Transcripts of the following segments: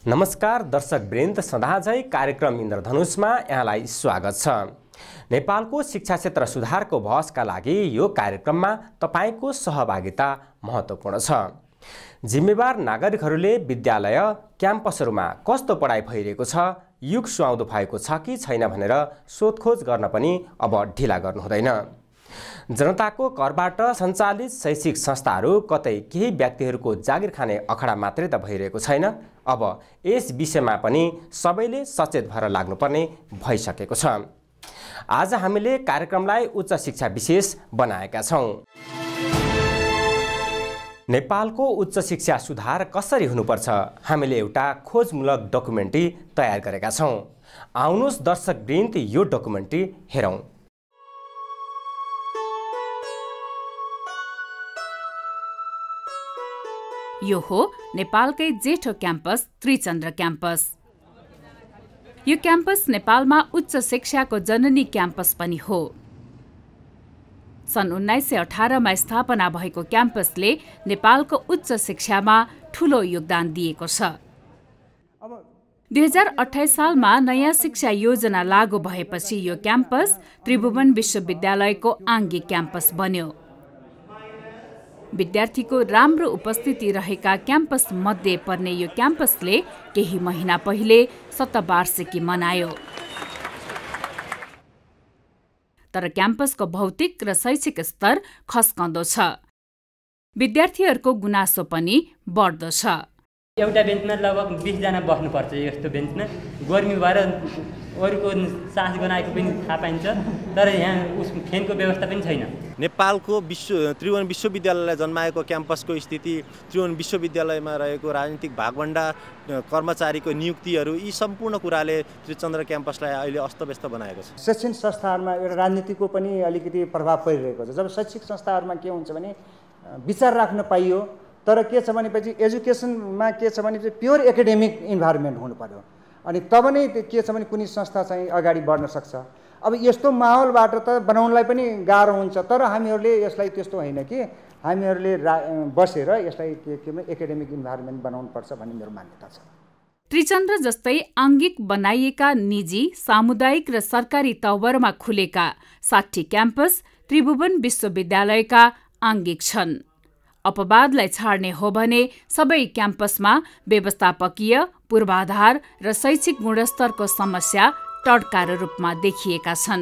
नमस्कार दर्शकवृन्द, सदाझै कार्यक्रम इन्द्रधनुषमा यहाँलाई स्वागत छ। नेपालको शिक्षा क्षेत्र सुधारको बहसका लागि यो कार्यक्रममा तपाईको सहभागिता महत्त्वपूर्ण छ। जिम्मेवार नागरिकहरूले विद्यालय क्याम्पसहरूमा कस्तो पढाइ भइरहेको छ, युग सुहाउँदो भएको छ कि छैन भनेर सोधखोज गर्न पनि अब ढिला गर्नु हुँदैन। जनताको करबाट सञ्चालित शैक्षिक संस्थाहरू कतै केही व्यक्तिहरूको जागिर खाने अखडा मात्रै त भइरहेको छैन, अब यस विषयमा पनि सबैले सचेत भएर लाग्नुपर्ने भइसकेको छ। आज हामीले कार्यक्रमलाई उच्च शिक्षा विशेष बनाएका छौँ। नेपालको उच्च शिक्षा सुधार कसरी हुनुपर्छ, हामीले एउटा खोजमूलक डकुमेन्ट्री तयार गरेका छौँ। आउनुहोस् दर्शकवृन्द, यो डकुमेन्ट्री हेरौँ। यो हो नेपालकै जेठो क्याम्पस त्रिचन्द्र क्याम्पस। यो क्याम्पस नेपालमा उच्च शिक्षाको जननी क्याम्पस पनि हो। सन् 1918 मा स्थापना भएको क्याम्पसले नेपालको उच्च शिक्षामा ठूलो योगदान दिएको छ। 2028 सालमा नयाँ शिक्षा योजना लागू भएपछि यो क्याम्पस त्रिभुवन विश्वविद्यालयको आङ्गिक क्याम्पस बन्यो। विद्यार्थीको राम्रो उपस्थिति रहेका क्याम्पस मध्ये पर्ने यो क्याम्पसले केही महिना पहिले शतवार्षिकी मनायो। तर क्याम्पसको भौतिक र शैक्षिक स्तर खस्कँदो छ। विद्यार्थीहरूको गुनासो पनि बढ्दो छ। एउटा बेन्चमा लगभग 20 जना बस्नुपर्छ। यस्तो बेन्चमा गर्मी भएर अरूको सास गनाएको पनि थाहा पाइन्छ, तर यहाँ उस फेनको व्यवस्था पनि छैन। नेपालको त्रिभुवन विश्वविद्यालयलाई जन्माएको क्याम्पसको स्थिति, त्रिभुवन विश्वविद्यालयमा रहेको राजनीतिक भागभण्डा, कर्मचारीको नियुक्तिहरू, यी सम्पूर्ण कुराले त्रिचन्द्र क्याम्पसलाई अहिले अस्तव्यस्त बनाएको छ। शैक्षिक संस्थाहरूमा एउटा राजनीतिको पनि अलिकति प्रभाव परिरहेको छ। जब शैक्षिक संस्थाहरूमा के हुन्छ भने विचार राख्न पाइयो, तर के छ भनेपछि एजुकेसनमा के छ भने प्योर एकाडेमिक इन्भाइरोमेन्ट हुनु पर्यो, अनि तब नै के छ भने कुनै संस्था चाहिँ अगाडि बढ्न सक्छ। अब यस्तो माहौलबाट त बनाउनलाई पनि गाह्रो हुन्छ, तर हामीहरूले यसलाई त्यस्तो होइन कि हामीहरूले बसेर यसलाई के एकाडेमिक इन्भाइरोमेन्ट बनाउनुपर्छ भन्ने मेरो मान्यता छ। त्रिचन्द्र जस्तै आङ्गिक बनाइएका निजी, सामुदायिक र सरकारी तवरमा खुलेका 60 क्याम्पस त्रिभुवन विश्वविद्यालयका आङ्गिक छन्। अपवादलाई छाड्ने हो भने सबै क्याम्पसमा व्यवस्थापकीय, पूर्वाधार र शैक्षिक गुणस्तरको समस्या टड्कार रूपमा देखिएका छन्।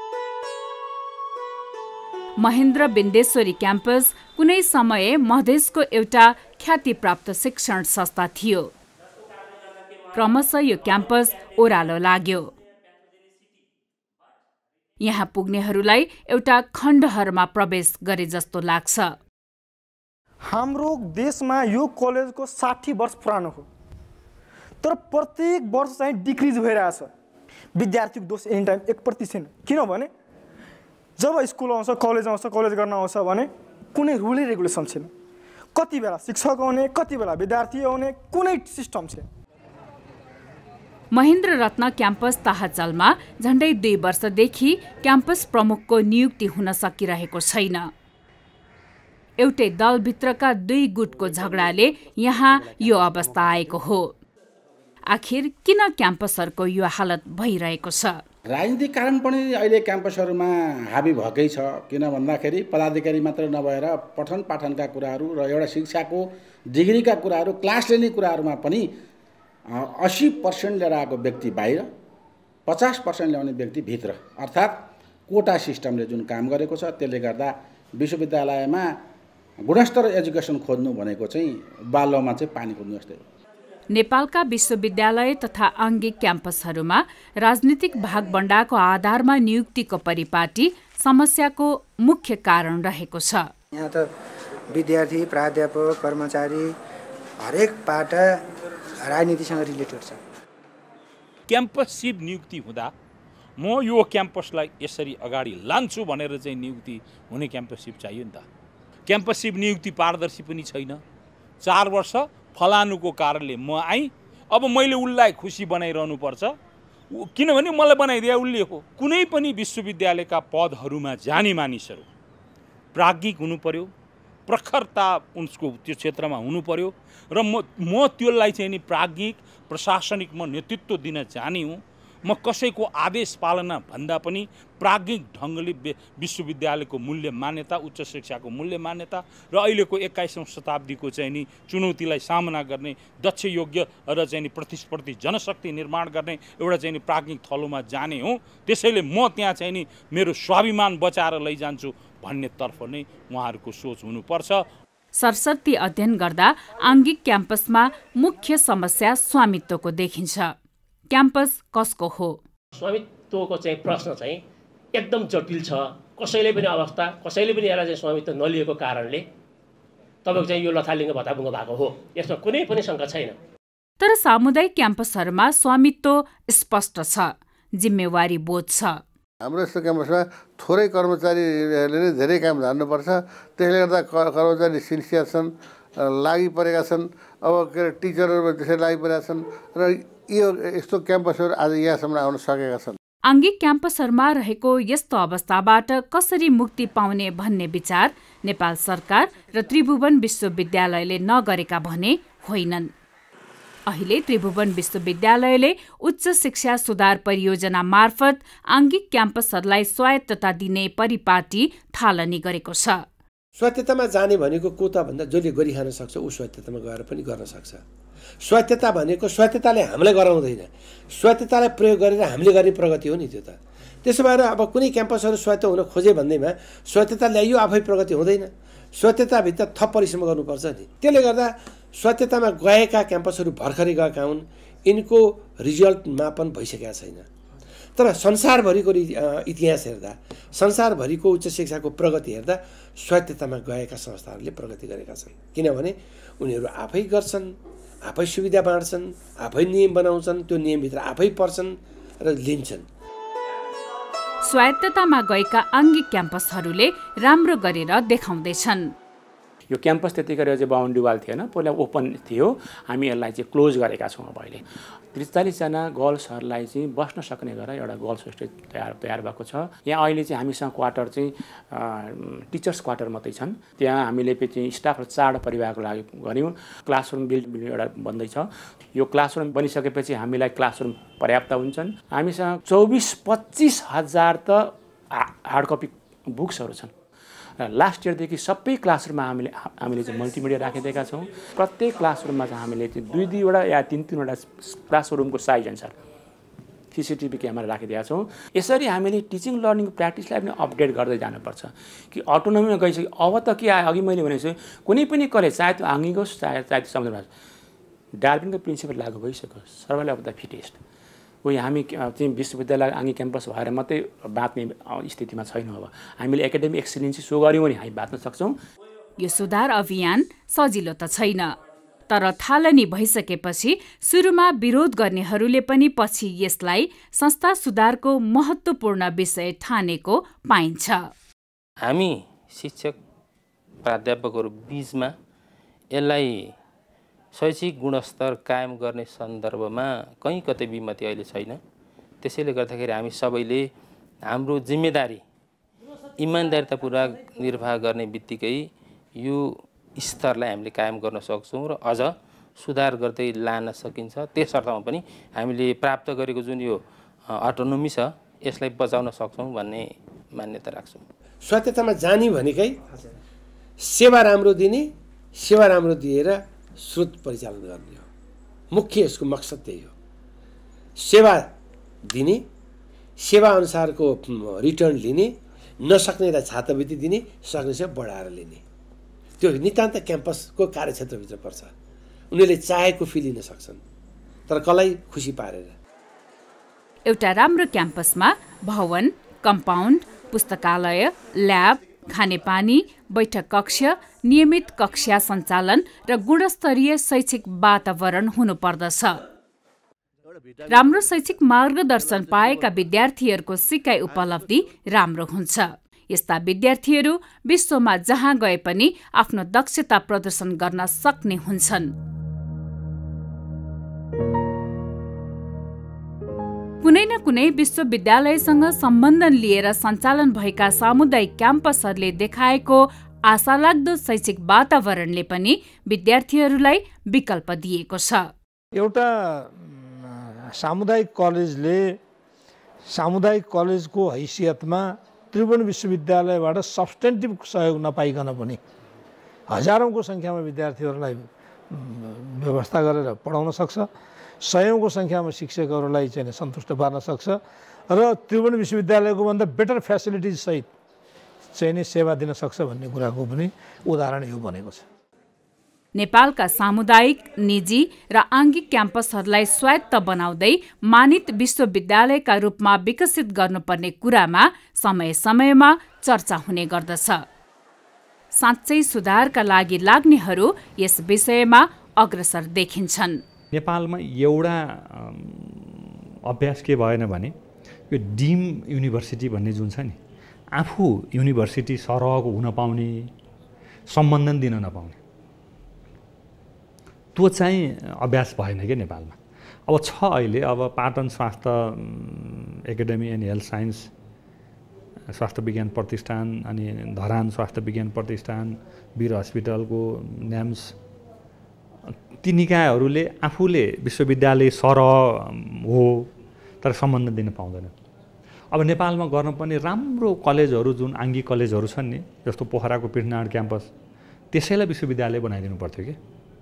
महेन्द्र बिन्देश्वरी क्याम्पस कुनै समय मधेसको एउटा ख्यातिप्राप्त शिक्षण संस्था थियो। क्रमशः यो क्याम्पस ओह्रालो लाग्यो। यहाँ पुग्नेहरूलाई एउटा खण्डहरमा प्रवेश गरे जस्तो लाग्छ। हाम्रो देशमा यो कलेजको 60 वर्ष पुरानो हो, तर प्रत्येक वर्ष चाहिँ डिक्रिज भइरहेछ। विद्यार्थीको दोष एनी टाइम एकप्रति छैन। किनभने जब स्कुल आउँछ, कलेज गर्न आउँछ भने कुनै रुल रेगुलेसन छैन। कति बेला शिक्षक आउने, कति बेला विद्यार्थी आउने, कुनै सिस्टम छैन। महेन्द्र रत्न क्याम्पस ताहाचलमा झण्डै 2 वर्षदेखि क्याम्पस प्रमुखको नियुक्ति हुन सकिरहेको छैन। एउटै दलभित्रका 2 गुटको झगडाले यहाँ यो अवस्था आएको हो। आखिर किन क्याम्पसहरूको यो हालत भइरहेको छ? राजनीतिक कारण पनि अहिले क्याम्पसहरूमा हाबी भएकै छ। किन भन्दाखेरि पदाधिकारी मात्र नभएर पठन पाठनका कुराहरू र एउटा शिक्षाको डिग्रीका कुराहरू, क्लास लिने कुराहरूमा पनि 80% लिएर आएको व्यक्ति बाहिर, 50% ल्याउने व्यक्ति भित्र, अर्थात् कोटा सिस्टमले जुन काम गरेको छ त्यसले गर्दा विश्वविद्यालयमा गुणस्तर एजुकेसन खोज्नु भनेको चाहिँ बालुवामा चाहिँ पानी खोज्नु जस्तै हो। नेपालका विश्वविद्यालय तथा आङ्गिक क्याम्पसहरूमा राजनीतिक भागभण्डाको आधारमा नियुक्तिको परिपाटी समस्याको मुख्य कारण रहेको छ। यहाँ त विद्यार्थी, प्राध्यापक, कर्मचारी हरेक पाटा राजनीतिसँग रिलेटेड छ। क्याम्पससिप नियुक्ति हुँदा म यो क्याम्पसलाई यसरी अगाडि लान्छु भनेर चाहिँ नियुक्ति हुने क्याम्पससिप चाहियो नि त। क्याम्पससिप नियुक्ति पारदर्शी पनि छैन। 4 वर्ष फलानुको कारणले म आएँ, अब मैले उसलाई खुसी बनाइरहनु पर्छ, किनभने मलाई बनाइदिए उसले हो। कुनै पनि विश्वविद्यालयका पदहरूमा जाने मानिसहरू प्राज्ञिक हुनु पर्यो, प्रखरता उसको त्यो क्षेत्रमा हुनु पर्यो र म त्यसलाई चाहिँ नि प्राज्ञिक प्रशासनिक म नेतृत्व दिन जाने हुँ। म कसैको आदेश पालना भन्दा पनि प्राज्ञिक ढङ्गले विश्वविद्यालयको मूल्य मान्यता, उच्च शिक्षाको मूल्य मान्यता र अहिलेको 21औं शताब्दीको चाहिँ नि चुनौतीलाई सामना गर्ने दक्ष योग्य र चाहिँ नि प्रतिस्पर्धी जनशक्ति निर्माण गर्ने एउटा चाहिँ नि प्राज्ञिक थलोमा जाने हो। त्यसैले म त्यहाँ चाहिँ नि मेरो स्वाभिमान बचाएर लैजान्छु भन्नेतर्फ नै उहाँहरूको सोच हुनुपर्छ। सरस्वती अध्ययन गर्दा आङ्गिक क्याम्पसमा मुख्य समस्या स्वामित्वको देखिन्छ। क्याम्पस कसको हो? स्वामित्वको चाहिँ प्रश्न चाहिँ एकदम जटिल छ। कसैले पनि अवस्था, कसैले पनि यसलाई चाहिँ स्वामित्व नलिएको कारणले तपाईँको चाहिँ यो लथालिङ्ग भत्ताभुङ्ग भएको हो। यसमा कुनै पनि शङ्का छैन। तर सामुदायिक क्याम्पसहरूमा स्वामित्व स्पष्ट छ, जिम्मेवारी बोध छ। हाम्रो यस्तो क्याम्पसमा थोरै कर्मचारीहरूले नै धेरै काम धान्नुपर्छ। त्यसले गर्दा कर्मचारी सिन्सियर छन्, लागि परेका छन्। अब के अरे टिचरहरू त्यसरी लागि परेका छन् र यो यस्तो क्याम्पसहरू आज यहाँसम्म आउन सकेका छन्। आङ्गिक क्याम्पसहरूमा रहेको यस्तो अवस्थाबाट कसरी मुक्ति पाउने भन्ने विचार नेपाल सरकार र त्रिभुवन विश्वविद्यालयले नगरेका भने होइनन्। अहिले त्रिभुवन विश्वविद्यालयले उच्च शिक्षा सुधार परियोजना मार्फत आङ्गिक क्याम्पसहरूलाई स्वायत्तता दिने परिपाटी थालनी गरेको छ। स्वायत्ततामा जाने भनेको को त भन्दा जसले गरिखान सक्छ ऊ स्वायत्ततामा गएर पनि गर्न सक्छ। स्वायत्तता भनेको स्वायत्तताले हामीलाई गराउँदैन, स्वायत्ततालाई प्रयोग गरेर हामीले गर्ने प्रगति हो नि त्यो त। त्यसो भएर अब कुनै क्याम्पसहरू स्वायत्त हुन खोजे भन्दैमा स्वायत्तता ल्याइयो आफै प्रगति हुँदैन। स्वायत्तताभित्र थप परिश्रम गर्नुपर्छ नि। त्यसले गर्दा स्वायत्ततामा गएका क्याम्पसहरू भर्खरै गएका हुन्, यिनको रिजल्ट मापन भइसकेका छैन। तर संसारभरिको इतिहास हेर्दा, संसारभरिको उच्च शिक्षाको प्रगति हेर्दा स्वायत्ततामा गएका संस्थाहरूले प्रगति गरेका छन्। किनभने उनीहरू आफै गर्छन्, आफै सुविधा बाँड्छन्, आफै नियम बनाउँछन्, त्यो नियमभित्र आफै पर्छन् र लिन्छन्। स्वायत्ततामा गएका आङ्गिक क्याम्पसहरूले राम्रो गरेर देखाउँदैछन्। यो क्याम्पस त्यतिखेर चाहिँ बाउन्ड्री वाल थिएन, पहिला ओपन थियो। हामी यसलाई चाहिँ क्लोज गरेका छौँ। अब अहिले 43जना गर्ल्सहरूलाई चाहिँ बस्न सक्ने गरेर एउटा गर्ल्स होस्टेल तयार भएको छ। यहाँ अहिले चाहिँ हामीसँग क्वार्टर चाहिँ टिचर्स क्वार्टर मात्रै छन्। त्यहाँ हामीले चाहिँ स्टाफ र 4 परिवारको लागि गऱ्यौँ। क्लासरुम बिल्डिङ एउटा बन्दैछ। यो क्लासरुम बनिसकेपछि हामीलाई क्लासरुम पर्याप्त हुन्छन्। हामीसँग 24-25 हजार त हार्ड कपी बुक्सहरू छन्। लास्ट इयरदेखि सबै क्लासरुममा हामीले चाहिँ मल्टिमिडिया राखिदिएका छौँ। प्रत्येक क्लासरुममा चाहिँ हामीले चाहिँ 2-2वटा या 3-3वटा क्लासरुमको साइज अनुसार CCTV क्यामेरा राखिदिएका छौँ। यसरी हामीले टिचिङ लर्निङ प्र्याक्टिसलाई पनि अपडेट गर्दै जानुपर्छ कि अटोनोमीमा गइसक्यो। अब त के आयो, अघि मैले भनेको छु, कुनै पनि कलेज चाहे त्यो आङ्गिक होस् चाहे त्यो समुदाय, डार्विनको प्रिन्सिपल लागू भइसक्यो, सर्भाइभल अफ द फिटेस्ट। कोही हामी चाहिँ विश्वविद्यालय आङ्गिक क्याम्पस भएर मात्रै बाँच्ने स्थितिमा छैनौँ। अब हामीले एकाडेमिक एक्सिलेन्सी सो गऱ्यौँ भने हामी बाँच्न सक्छौँ। यो सुधार अभियान सजिलो त छैन, तर थालनी भइसकेपछि सुरुमा विरोध गर्नेहरूले पनि पछि यसलाई संस्था सुधारको महत्त्वपूर्ण विषय ठानेको पाइन्छ। हामी शिक्षक प्राध्यापकहरू बीचमा यसलाई शैक्षिक गुणस्तर कायम गर्ने सन्दर्भमा कहीँ कतै विमति अहिले छैन। त्यसैले गर्दाखेरि हामी सबैले हाम्रो जिम्मेदारी इमानदारितापूर्वक निर्वाह गर्ने बित्तिकै यो स्तरलाई हामीले कायम गर्न सक्छौँ र अझ सुधार गर्दै लान सकिन्छ। त्यस अर्थमा पनि हामीले प्राप्त गरेको जुन यो अटोनोमी छ यसलाई बचाउन सक्छौँ भन्ने मान्यता राख्छौँ। स्वायत्ततामा जाने भनेकै सेवा राम्रो दिने, सेवा राम्रो दिएर स्रोत परिचालन गर्ने हो। मुख्य यसको मकसद त्यही हो। सेवा दिने, सेवा अनुसारको रिटर्न लिने, नसक्नेलाई छात्रवृत्ति दिने, सक्ने चाहिँ बढाएर लिने। त्यो नितान्त क्याम्पसको कार्यक्षेत्रभित्र पर्छ। उनीहरूले चाहेको फी लिन सक्छन्, तर कसलाई खुसी पारेर। एउटा राम्रो क्याम्पसमा भवन, कम्पाउन्ड, पुस्तकालय, ल्याब, खानेपानी, बैठक कक्ष, नियमित कक्षा सञ्चालन र गुणस्तरीय शैक्षिक वातावरण हुनुपर्दछ। राम्रो शैक्षिक मार्गदर्शन पाएका विद्यार्थीहरूको सिकाइ उपलब्धि राम्रो हुन्छ। यस्ता विद्यार्थीहरू विश्वमा जहाँ गए पनि आफ्नो दक्षता प्रदर्शन गर्न सक्ने हुन्छन्। कुनै न कुनै विश्वविद्यालयसँग सम्बन्धन लिएर सञ्चालन भएका सामुदायिक क्याम्पसहरूले देखाएको आशालाग्दो शैक्षिक वातावरणले पनि विद्यार्थीहरूलाई विकल्प दिएको छ। एउटा सामुदायिक कलेजले सामुदायिक कलेजको हैसियतमा त्रिभुवन विश्वविद्यालयबाट सब्स्टेन्टिभ सहयोग नपाइकन पनि हजारौंको सङ्ख्यामा विद्यार्थीहरूलाई व्यवस्था गरेर पढाउन सक्छ, सयौंको सङ्ख्यामा शिक्षकहरूलाई चाहिँ सन्तुष्ट पार्न सक्छ र त्रिभुवन विश्वविद्यालयको भन्दा बेटर फ्यासिलिटिज सहित चाहिँ सेवा दिन सक्छ भन्ने कुराको पनि उदाहरण यो बनेको छ। नेपालका सामुदायिक, निजी र आङ्गिक क्याम्पसहरूलाई स्वायत्त बनाउँदै मानित विश्वविद्यालयका रूपमा विकसित गर्नुपर्ने कुरामा समय समयमा चर्चा हुने गर्दछ। साँच्चै सुधारका लागि लाग्नेहरू यस विषयमा अग्रसर देखिन्छन्। नेपालमा एउटा अभ्यास के भएन भने यो डिम युनिभर्सिटी भन्ने जुन छ नि, आफू युनिभर्सिटी सरहको हुन पाउने, सम्बन्धन दिन नपाउने, त्यो चाहिँ अभ्यास भएन क्या नेपालमा। अब छ अहिले, अब पाटन स्वास्थ्य एकाडेमी एन्ड हेल्थ साइन्स स्वास्थ्य विज्ञान प्रतिष्ठान, अनि धरान स्वास्थ्य विज्ञान प्रतिष्ठान, वीर हस्पिटलको न्याम्स, ती निकायहरूले आफूले विश्वविद्यालय सरह हो तर सम्बन्ध दिन पाउँदैन। अब नेपालमा गर्नुपर्ने राम्रो कलेजहरू जुन आङ्गिक कलेजहरू छन् नि, जस्तो पोखराको पृथ्वीनारायण क्याम्पस, त्यसैलाई विश्वविद्यालय बनाइदिनु पर्थ्यो कि।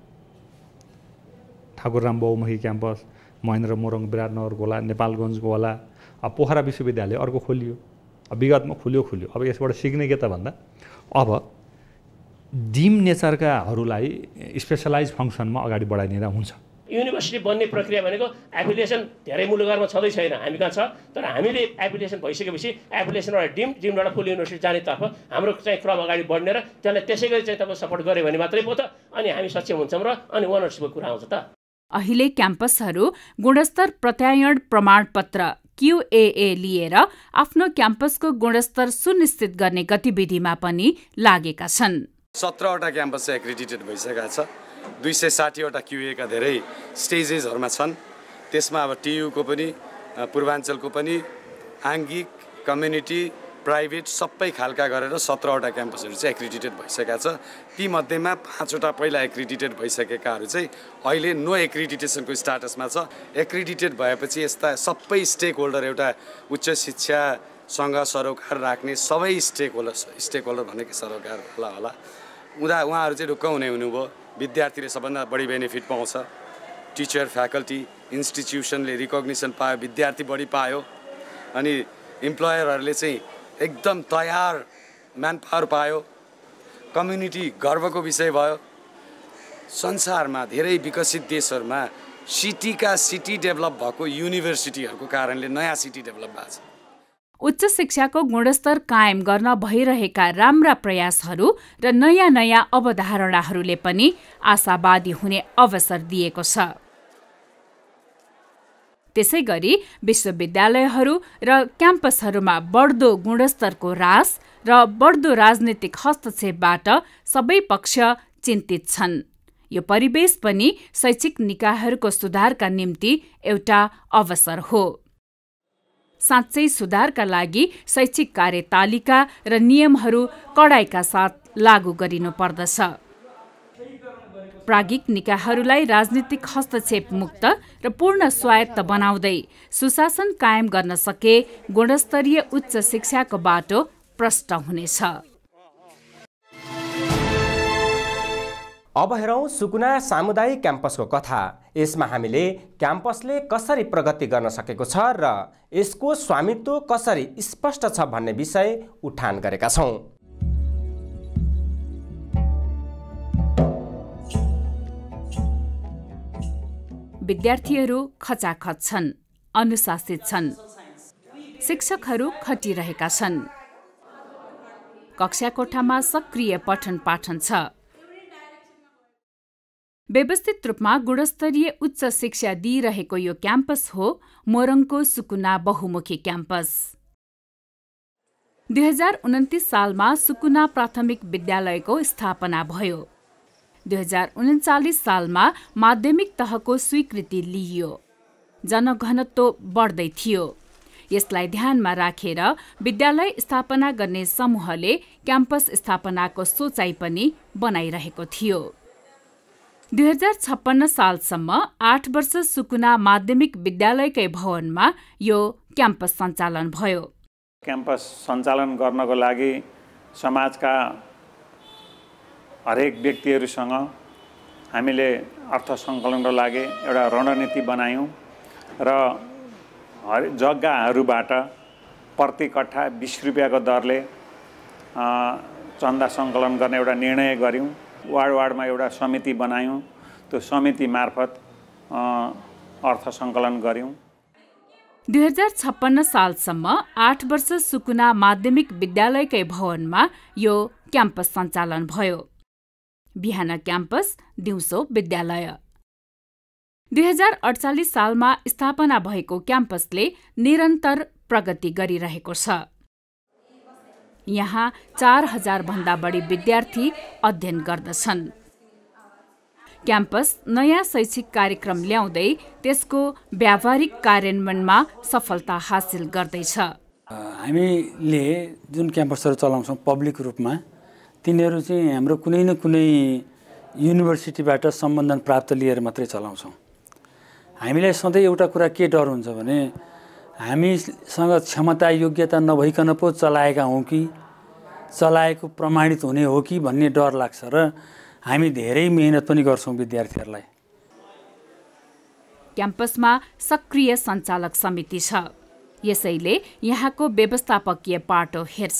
ठाकुरराम बहुमुखी क्याम्पस, महेन्द्र मोरङ विराटनगरको होला, नेपालगञ्जको होला, अब पोखरा विश्वविद्यालय अर्को खोलियो, अब विगतमा खुल्यो। अब यसबाट सिक्ने के त भन्दा अब डिम नेचरकाहरूलाई स्पेसलाइज फङ्सनमा अगाडि बढाइदिँदा हुन्छ। युनिभर्सिटी बन्ने प्रक्रिया भनेको एफिलिएसन धेरै मुलुकहरूमा छँदै छैन, हामी कहाँ छ। तर हामीले एफिलिएसन भइसकेपछि एफिलिएसनबाट डिमबाट फुल युनिभर्सिटी जानेतर्फ हाम्रो चाहिँ क्रम अगाडि बढ्ने र त्यसलाई त्यसै गरी चाहिँ तपाईँ सपोर्ट गऱ्यो भने मात्रै पो त अनि हामी सक्षम हुन्छौँ र अनि ओनरसिपको कुरा आउँछ त। अहिले क्याम्पसहरू गुणस्तर प्रत्यायन प्रमाणपत्र QAA लिएर आफ्नो क्याम्पसको गुणस्तर सुनिश्चित गर्ने गतिविधिमा पनि लागेका छन्। 17वटा क्याम्पस चाहिँ एक्रिडिटेड भइसकेका छ। 260वटा QA का धेरै स्टेजेसहरूमा छन्। त्यसमा अब TU को पनि, पूर्वाञ्चलको पनि, आङ्गिक, कम्युनिटी, प्राइभेट सबै खालका गरेर 17वटा क्याम्पसहरू चाहिँ एक्रिडिटेड भइसकेका छ। ती मध्येमा 5वटा पहिला एक्रिडिटेड भइसकेकाहरू चाहिँ अहिले नो एक्रिडिटेसनको स्टाटसमा छ। एक्रिडिटेड भएपछि यस्ता सबै स्टेक होल्डर, एउटा उच्च शिक्षासँग सरोकार राख्ने सबै स्टेक होल्डर भनेको सरोकार होला उहाँहरू चाहिँ ढुक्क हुनुभयो। विद्यार्थीले सबभन्दा बढी बेनिफिट पाउँछ, टिचर, फ्याकल्टी, इन्स्टिट्युसनले रिकग्निसन पायो, विद्यार्थी बढी पायो, अनि इम्प्लोयरहरूले चाहिँ एकदम तयार म्यान पावर पायो, कम्युनिटी गर्वको विषय भयो। संसारमा धेरै विकसित देशहरूमा सिटी डेभलप भएको युनिभर्सिटीहरूको कारणले नयाँ सिटी डेभलप भएको छ। उच्च शिक्षाको गुणस्तर कायम गर्न भइरहेका राम्रा प्रयासहरू र नयाँ नयाँ अवधारणाहरूले पनि आशावादी हुने अवसर दिएको छ। त्यसैगरी विश्वविद्यालयहरू र क्याम्पसहरूमा बढ्दो गुणस्तरको ह्रास र बढ्दो राजनीतिक हस्तक्षेपबाट सबै पक्ष चिन्तित छन्। यो परिवेश पनि शैक्षिक निकायहरूको सुधारका निम्ति एउटा अवसर हो। साँच्चै सुधारका लागि शैक्षिक कार्यतालिका र नियमहरू कडाइका साथ लागू गरिनु पर्दछ। प्राज्ञिक निकायहरूलाई राजनीतिक हस्तक्षेप मुक्त र पूर्ण स्वायत्त बनाउँदै सुशासन कायम गर्न सके गुणस्तरीय उच्च शिक्षाको बाटो प्रष्ट हुनेछ। अब हेरौँ सुकुना सामुदायिक क्याम्पसको कथा। यसमा हामीले क्याम्पसले कसरी प्रगति गर्न सकेको छ र यसको स्वामित्व कसरी स्पष्ट छ भन्ने विषय उठान गरेका छौँ। विद्यार्थीहरू खचाखच छन्, अनुशासित छन्, शिक्षकहरू खटिरहेका छन्, कक्षा कोठामा सक्रिय पठन पाठन छ। व्यवस्थित रूपमा गुणस्तरीय उच्च शिक्षा दिइरहेको यो क्याम्पस हो मोरङको सुकुना बहुमुखी क्याम्पस। 2029 सालमा सुकुना प्राथमिक विद्यालयको स्थापना भयो। 2039 सालमा माध्यमिक तहको स्वीकृति लिइयो। जनघनत्व बढ्दै थियो। यसलाई ध्यानमा राखेर विद्यालय स्थापना गर्ने समूहले क्याम्पस स्थापनाको सोचाइ पनि बनाइरहेको थियो। 2056 सालसम्म 8 वर्ष सुकुना माध्यमिक विद्यालयकै भवनमा यो क्याम्पस सञ्चालन भयो। क्याम्पस सञ्चालन गर्नको लागि समाजका हरेक व्यक्तिहरूसँग हामीले अर्थसङ्कलनको लागि एउटा रणनीति बनायौँ र जग्गाहरूबाट प्रति कट्ठा 20 रुपियाँको दरले चन्दा सङ्कलन गर्ने एउटा निर्णय गऱ्यौँ। वार्डमा एउटा समिति बनायौँ। त्यो समिति मार्फत अर्थ सङ्कलन गऱ्यौँ। 2056 सालसम्म 8 वर्ष सुकुना माध्यमिक विद्यालयकै भवनमा यो क्याम्पस सञ्चालन भयो। बिहान क्याम्पस, दिउँसो विद्यालय। 2048 सालमा स्थापना भएको क्याम्पसले निरन्तर प्रगति गरिरहेको छ। यहाँ 4000 भन्दा बढी विद्यार्थी अध्ययन गर्दछन्। क्याम्पस नयाँ शैक्षिक कार्यक्रम ल्याउँदै त्यसको व्यावहारिक कार्यान्वयनमा सफलता हासिल गर्दैछ। हामीले जुन क्याम्पसहरू चलाउँछौँ पब्लिक रूपमा, तिनीहरू चाहिँ हाम्रो कुनै न कुनै युनिभर्सिटीबाट सम्बन्धन प्राप्त लिएर मात्रै चलाउँछौँ। हामीलाई सधैँ एउटा कुरा के डर हुन्छ भने हामीसँग क्षमता योग्यता नभइकन पो चलाएका हौँ कि चलाएको प्रमाणित हुने हो कि भन्ने डर लाग्छ र हामी धेरै मेहनत पनि गर्छौँ विद्यार्थीहरूलाई। क्याम्पसमा सक्रिय सञ्चालक समिति छ, यसैले यहाँको व्यवस्थापकीय पाटो हेर्छ।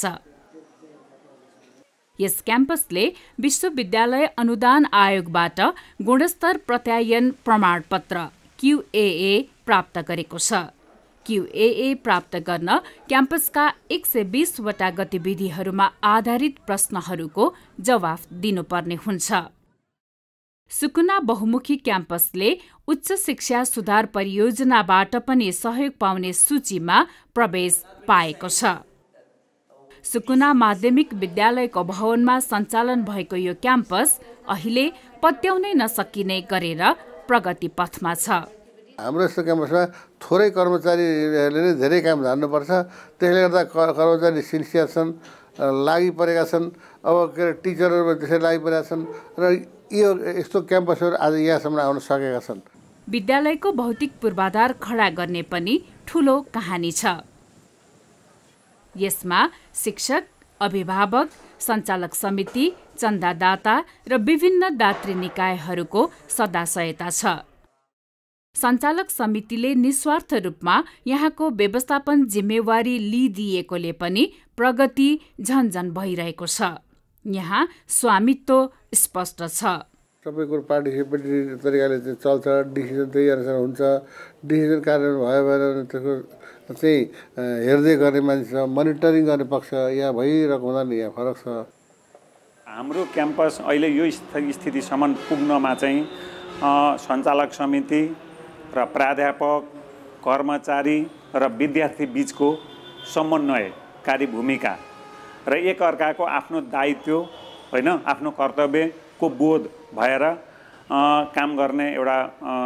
यस क्याम्पसले विश्वविद्यालय अनुदान आयोगबाट गुणस्तर प्रत्यायन प्रमाणपत्र QAA प्राप्त गरेको छ। QAA प्राप्त गर्न क्याम्पसका 120 वटा गतिविधिहरूमा आधारित प्रश्नहरूको जवाफ दिनुपर्ने हुन्छ। सुकुना बहुमुखी क्याम्पसले उच्च शिक्षा सुधार परियोजनाबाट पनि सहयोग पाउने सूचीमा प्रवेश पाएको छ। सुकुना माध्यमिक विद्यालयको भवनमा सञ्चालन भएको यो क्याम्पस अहिले पत्याउनै नसकिने गरेर प्रगति पथमा छ। हाम्रो यस्तो क्याम्पसमा थोरै कर्मचारीहरूले नै धेरै काम धान्नुपर्छ। त्यसले गर्दा कर्मचारी सिन्सियर छन्, लागि परेका छन्। अब के अरे टिचरहरू त्यसरी लागि परेका छन् र यो यस्तो क्याम्पसहरू आज यहाँसम्म आउन सकेका छन्। विद्यालयको भौतिक पूर्वाधार खडा गर्ने पनि ठूलो कहानी छ। यसमा शिक्षक, अभिभावक, सञ्चालक समिति, चन्दादाता र विभिन्न दात्री निकायहरूको सदाशयता छ। सञ्चालक समितिले निस्वार्थ रूपमा यहाँको व्यवस्थापन जिम्मेवारी लिइदिएकोले पनि प्रगति झन्झन भइरहेको छ। यहाँ स्वामित्व स्पष्ट छ। सबै कुरो पार्टिसिपेटरी तरिकाले चल्छ, डिसिजन त्यही अनुसार हुन्छ। डिसिजन कार्यान्वयन भयो भने त्यसको चाहिँ हेर्दै गर्ने मान्छे छ, मोनिटरिङ गर्ने पक्ष यहाँ भइरहेको हुँदा नि यहाँ फरक छ। हाम्रो क्याम्पस अहिले यो स्थितिसम्म पुग्नमा चाहिँ सञ्चालक समिति र प्राध्यापक, कर्मचारी र विद्यार्थी बीचको समन्वयकारी भूमिका र एकअर्काको आफ्नो दायित्व होइन आफ्नो कर्तव्यको बोध भएर काम गर्ने एउटा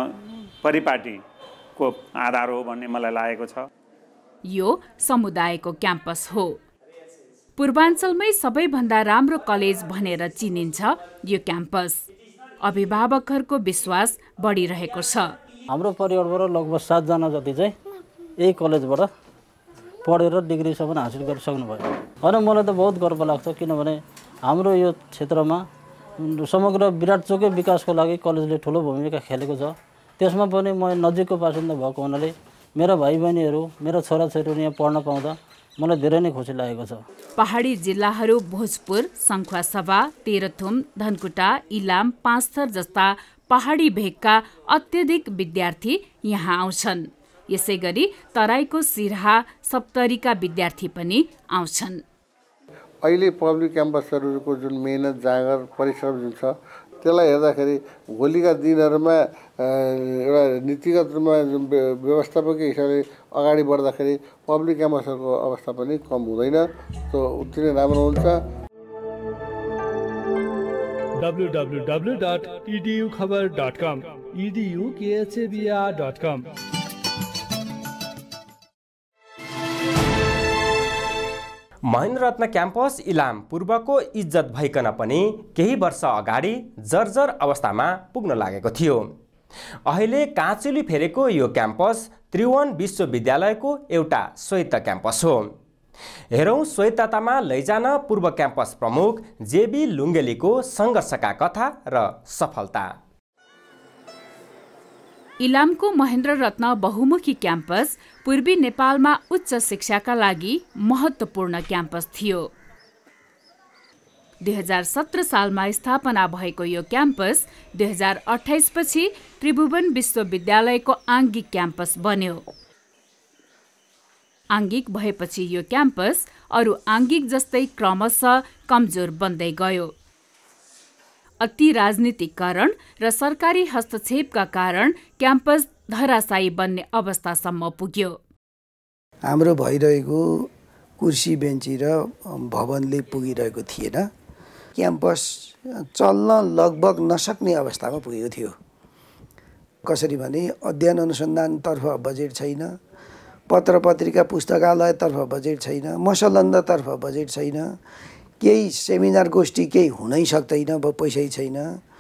परिपाटीको आधार हो भन्ने मलाई लागेको छ। यो समुदायको क्याम्पस हो। पूर्वाञ्चलमै सबैभन्दा राम्रो कलेज भनेर चिनिन्छ यो क्याम्पस। अभिभावकहरूको विश्वास बढिरहेको छ। हाम्रो परिवारबाट लगभग 7 जना जति चाहिँ यही कलेजबाट पढेर डिग्रीसम्म हासिल गरिसक्नुभयो। होइन मलाई त बहुत गर्व लाग्छ, किनभने हाम्रो यो क्षेत्रमा समग्र विराटचोकै विकासको लागि कलेजले ठुलो भूमिका खेलेको छ। त्यसमा पनि म नजिकको बासिन्दा भएको हुनाले मेरा भाइ बहिनीहरू, मेरा छोराछोरीहरू यहाँ पढ्न पाउँदा मलाई धेरै नै खुसी लागेको छ। पहाडी जिल्लाहरू भोजपुर, सङ्खुवासभा, तेह्रथुम, धनकुटा, इलाम, पाँचथर जस्ता पहाडी भेगका अत्यधिक विद्यार्थी यहाँ आउँछन्। यसैगरी तराईको सिरहा, सप्तरीका विद्यार्थी पनि आउँछन्। अहिले पब्लिक क्याम्पसहरूको जुन मेहनत, जाँगर, परिश्रम जुन छ त्यसलाई हेर्दाखेरि भोलिका दिनहरूमा एउटा नीतिगत रूपमा जुन व्यवस्थापकीय हिसाबले अगाडि बढ्दाखेरि पब्लिक क्याम्पसहरूको अवस्था पनि कम हुँदैन, त्यो उत्ति नै राम्रो हुन्छ। www.edukhabar.com edukhabr.com महेन्द्र रत्न क्याम्पस इलाम पूर्वको इज्जत भइकन पनि केही वर्ष अगाडि जर्जर अवस्थामा पुग्न लागेको थियो। अहिले काँचुली फेरेको यो क्याम्पस त्रिभुवन विश्वविद्यालयको एउटा स्वायत्त क्याम्पस हो। हेरौँ स्वायत्ततामा लैजान पूर्व क्याम्पस प्रमुख जेबी लुङ्गेलीको सङ्घर्षका कथा र सफलता। इलामको महेन्द्र रत्न बहुमुखी क्याम्पस पूर्वी नेपालमा उच्च शिक्षाका लागि महत्त्वपूर्ण क्याम्पस थियो। 2017 सालमा स्थापना भएको यो क्याम्पस 2028 पछि त्रिभुवन विश्वविद्यालयको आङ्गिक क्याम्पस बन्यो। आङ्गिक भएपछि यो क्याम्पस अरू आङ्गिक जस्तै क्रमशः कमजोर बन्दै गयो। अति राजनीतिकरण र सरकारी हस्तक्षेपका कारण क्याम्पस धराशायी बन्ने अवस्थासम्म पुग्यो। हाम्रो भइरहेको कुर्सी बेन्ची र भवनले पुगिरहेको थिएन। क्याम्पस चल्न लगभग नसक्ने अवस्थामा पुगेको थियो। कसरी भने अध्ययन अनुसन्धानतर्फ बजेट छैन, पत्र पत्रिका पुस्तकालयतर्फ बजेट छैन, मसलन्दतर्फ बजेट छैन, केही सेमिनार गोष्ठी केही हुनै सक्दैन, पैसै छैन,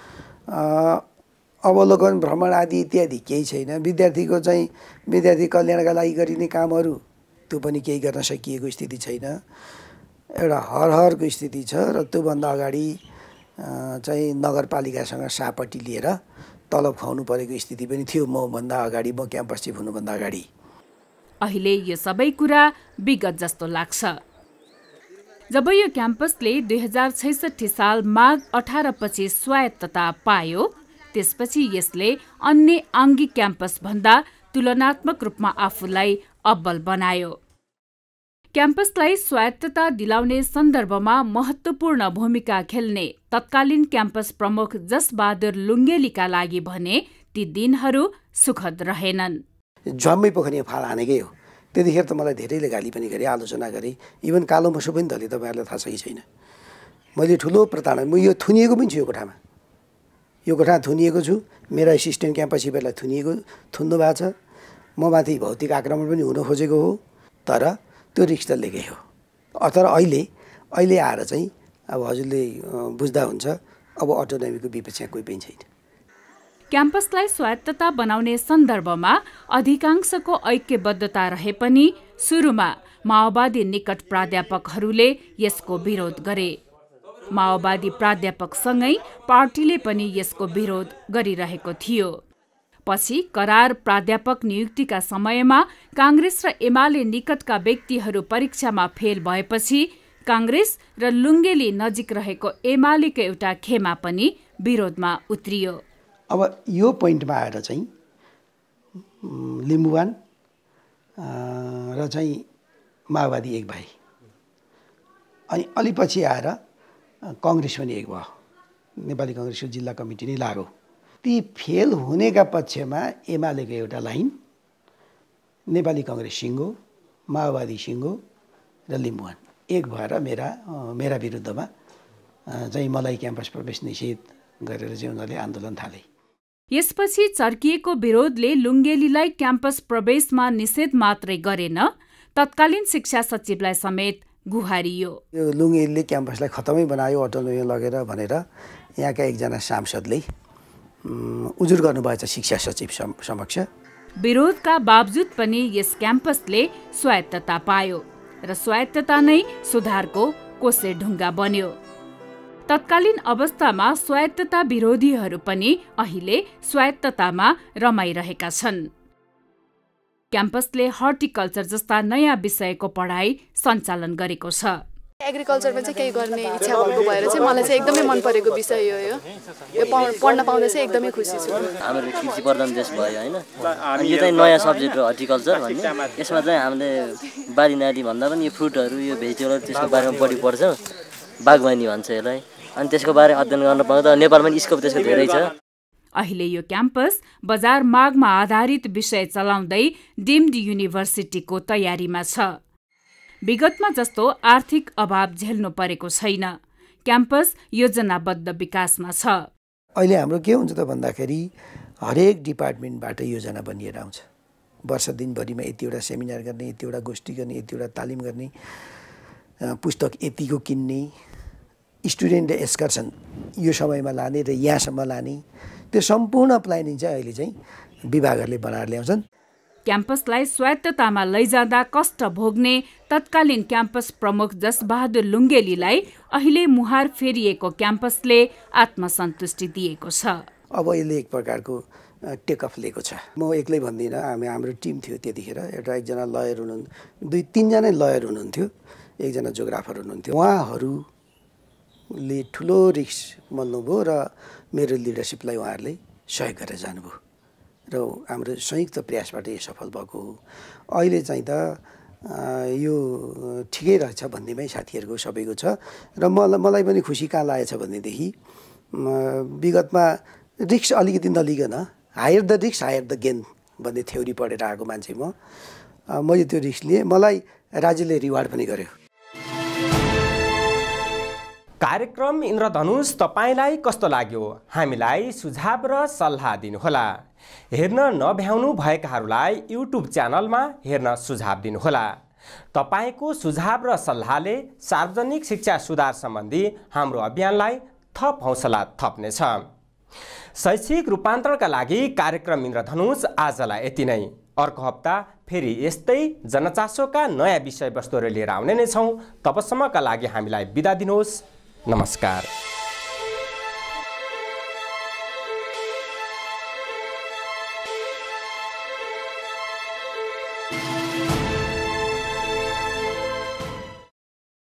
अवलोकन भ्रमण आदि इत्यादि केही छैन। विद्यार्थीको चाहिँ विद्यार्थी कल्याणका लागि गरिने कामहरू त्यो पनि केही गर्न सकिएको स्थिति छैन। एउटा हरहरको स्थिति छ र त्योभन्दा अगाडि चाहिँ नगरपालिकासँग सापट्टि लिएर तलब खुवाउनु परेको स्थिति पनि थियो मभन्दा अगाडि, म क्याम्पस चिफ हुनुभन्दा अगाडि। अहिले यो सबै कुरा विगत जस्तो लाग्छ। जब यो क्याम्पसले 2066 साल माघ 18 पछि स्वायत्तता पायो, त्यसपछि यसले अन्य आङ्गिक क्याम्पस भन्दा तुलनात्मक रूपमा आफूलाई अब्बल बनायो। क्याम्पसलाई स्वायत्तता दिलाउने सन्दर्भमा महत्त्वपूर्ण भूमिका खेल्ने तत्कालीन क्याम्पस प्रमुख जसबहादुर लुङ्गेलीका लागि भने ती दिनहरू सुखद रहेनन्। झम्मै पोखरी फाल हानेकै हो। त्यतिखेर त मलाई धेरैले गाली पनि गरे, आलोचना गरे, इभन कालो मसो पनि धले, तपाईँहरूलाई थाहा छ कि छैन। मैले ठुलो प्रताडना, म यो थुनिएको पनि छु, यो कोठामा यो कोठा थुनिएको छु। मेरा एसिस्टेन्ट क्याम्पस चिफलाई थुन्नु भएको छ। म माथि भौतिक आक्रमण पनि हुन खोजेको हो, तर त्यो रिस्क त लिएकै हो। तर अहिले आएर चाहिँ अब हजुरले बुझ्दा हुन्छ, अब अटोनोमीको विपक्ष कोही पनि छैन। क्याम्पसलाई स्वायत्तता बनाउने सन्दर्भमा अधिकांशको ऐक्यबद्धता रहे पनि सुरुमा माओवादी निकट प्राध्यापकहरूले यसको विरोध गरे। माओवादी प्राध्यापकसँगै पार्टीले पनि यसको विरोध गरिरहेको थियो। पछि करार प्राध्यापक नियुक्तिका समयमा काङ्ग्रेस र एमाले निकटका व्यक्तिहरू परीक्षामा फेल भएपछि काङ्ग्रेस र लुङ्गेली नजिक रहेको एमालेको एउटा खेमा पनि विरोधमा उत्रियो। अब यो पोइन्टमा आएर चाहिँ लिम्बुवान र चाहिँ माओवादी एक भए, अनि अलि पछि आएर काङ्ग्रेस पनि एक भयो। नेपाली काङ्ग्रेसको जिल्ला कमिटी नै लाग्यो। ती फेल हुनेका पक्षमा एमालेको एउटा लाइन, नेपाली काङ्ग्रेस सिङ्गो, माओवादी सिङ्गो र लिम्बुवान एक भएर मेरा विरुद्धमा चाहिँ मलाई क्याम्पस प्रवेश निषेध गरेर चाहिँ उनीहरूले आन्दोलन थाले। यसपछि चर्किएको विरोधले लुङ्गेलीलाई क्याम्पस प्रवेशमा निषेध मात्रै गरेन, तत्कालीन शिक्षा सचिवलाई समेत गुहारियो। यो लुङ्गेलीले क्याम्पसलाई खतमै बनायो अटोनोमी लगेर भनेर यहाँका एकजना सांसदले उजुर गर्नुभएछ शिक्षा सचिव समक्ष। विरोधका बावजुद पनि यस क्याम्पसले स्वायत्तता पायो र स्वायत्तता नै सुधारको कोसेढुङ्गा बन्यो। तत्कालीन अवस्थामा स्वायत्तता विरोधीहरू पनि अहिले स्वायत्ततामा रमाइरहेका छन्। क्याम्पसले हर्टिकल्चर जस्ता नयाँ विषयको पढाइ सञ्चालन गरेको छ। एग्रिकल्चरमा चाहिँ केही गर्ने इच्छा भएको भएर चाहिँ मलाई चाहिँ एकदमै मन परेको विषय यो पढ्न पाउँदा चाहिँ एकदमै खुसी छु। हाम्रो कृषि प्रधान देश भयो होइन, अनि यो चाहिँ नयाँ सब्जेक्ट हो हर्टिकल्चर भन्ने। यसमा चाहिँ हामीले बारी नाली भन्दा पनि यो फ्रुटहरू, यो भेजिटेबल त्यसको बारेमा बढी पढ्छ, बागवानी भन्छ यसलाई। अनि त्यसको बारे अध्ययन गर्न पाउँदा नेपालमा पनि स्कोप त्यसको धेरै छ। अहिले यो क्याम्पस बजार मागमा आधारित विषय चलाउँदै डिम्ड युनिभर्सिटीको तयारीमा छ। विगतमा जस्तो आर्थिक अभाव झेल्नु परेको छैन। क्याम्पस योजनाबद्ध विकासमा छ। अहिले हाम्रो के हुन्छ त भन्दाखेरि हरेक डिपार्टमेन्टबाट योजना बनिएर आउँछ। वर्ष दिनभरिमा यतिवटा सेमिनार गर्ने, यतिवटा गोष्ठी गर्ने, यतिवटा तालिम गर्ने पुस्तक यतिको किन्ने, स्टुडेन्ट एक्सकर्सन यो समयमा लाने र यहाँसम्म लाने, त्यो सम्पूर्ण प्लानिङ चाहिँ अहिले चाहिँ विभागहरूले बनाएर ल्याउँछन्। क्याम्पसलाई स्वायत्ततामा लैजाँदा कष्ट भोग्ने तत्कालीन क्याम्पस प्रमुख जसबहादुर लुङ्गेलीलाई अहिले मुहार फेरिएको क्याम्पसले आत्मसन्तुष्टि दिएको छ। अब यसले एक प्रकारको टेक अफ लिएको छ। म एक्लै भन्दिनँ, हाम्रो टिम थियो त्यतिखेर। एकजना लयर हुनुहुन्थ्यो, 2-3जना लयर हुनुहुन्थ्यो, एकजना जोग्राफर हुनुहुन्थ्यो। उहाँहरूले ठुलो रिस्क मोल्नुभयो र मेरो लिडरसिपलाई उहाँहरूले सहयोग गरेर जानुभयो र हाम्रो संयुक्त प्रयासबाट यो सफल भएको हो। अहिले चाहिँ त यो ठिकै रहेछ भन्नेमै साथीहरूको सबैको छ र मलाई पनि खुसी कहाँ लागेछ भनेदेखि विगतमा रिस्क अलिकति नलिकन higher the risk higher the gain भन्ने थ्योरी पढेर आएको मान्छे मैले त्यो रिस्क लिएँ, मलाई राज्यले रिवार्ड पनि गर्यो। कार्यक्रम इन्द्रधनुष तपाईलाई कस्तो लाग्यो? हामीलाई सुझाव र सल्लाह दिनुहोला। हेर्न नभ्याउनु भएकाहरूलाई युट्युब च्यानलमा हेर्न सुझाव दिनुहोला। तपाईको सुझाव र सल्लाहले सार्वजनिक शिक्षा सुधार सम्बन्धी हाम्रो अभियानलाई थप हौसला थप्नेछ। शैक्षिक रूपान्तरणका लागि कार्यक्रम इन्द्रधनुष आजलाई यति नै। अर्को हप्ता फेरि यस्तै जनचासोका नयाँ विषयवस्तुहरू लिएर आउने नै छौँ। तबसम्मका लागि हामीलाई बिदा दिनुहोस्। नमस्कार।